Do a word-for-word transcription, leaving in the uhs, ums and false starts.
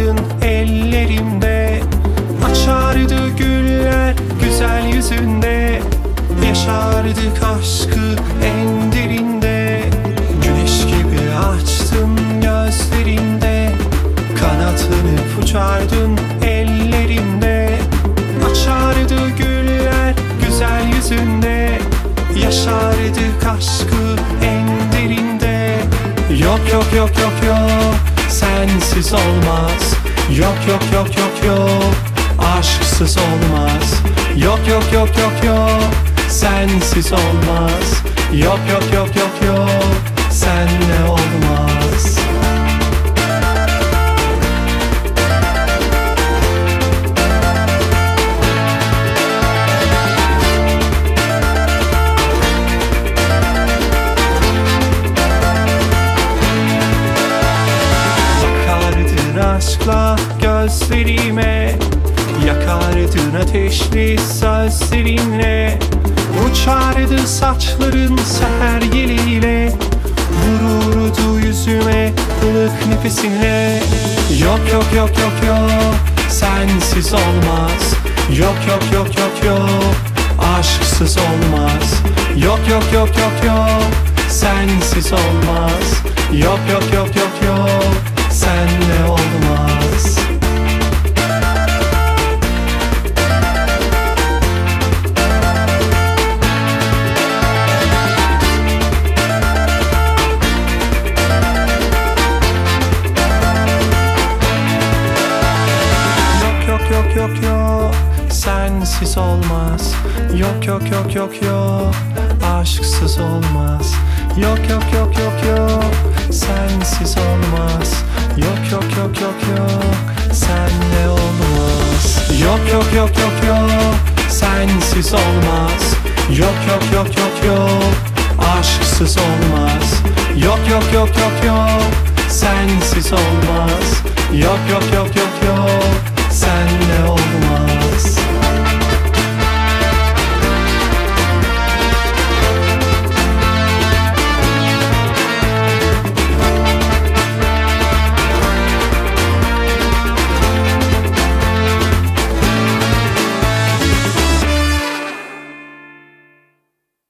uçardın ellerimde. Açardı güller güzel yüzünde. Yaşardık aşkı en derinde. Güneş gibi açtın gözlerinde. Kanatlanıp uçardın ellerimde. Açardı güller güzel yüzünde. Yaşardık aşkı en derinde. Yok yok yok yok yok, sensiz olmaz. Yok yok yok yok yok, aşksız olmaz. Yok yok yok yok yok, sensiz olmaz. Yok yok yok yok yok, senle olmaz. Aşkla gözlerime, yakardın ateşli sözlerinle. Uçardı saçların seher yeliyle. Vururdu yüzüme ılık nefesinle. Yok yok yok yok yok, sensiz olmaz. Yok yok yok yok yok, aşksız olmaz. Yok yok yok yok yok, sensiz olmaz. Yok yok yok yok yok, senle olmaz. Yok yok yok yok yok, sensiz olmaz. Yok yok yok yok yok, aşksız olmaz. Yok yok yok yok yok, sensiz olmaz. Yok yok yok yok yok, senle olmaz. Yok yok yok yok yok, sensiz olmaz. Yok yok yok yok yok, aşksız olmaz. Yok yok yok yok yok, sensiz olmaz. Yok yok yok yok yok, senle olmaz.